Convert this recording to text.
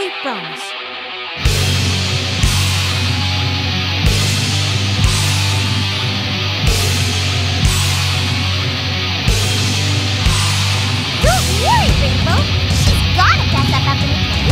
We promise. Don't worry, Rainbow. She's gotta pass that up in a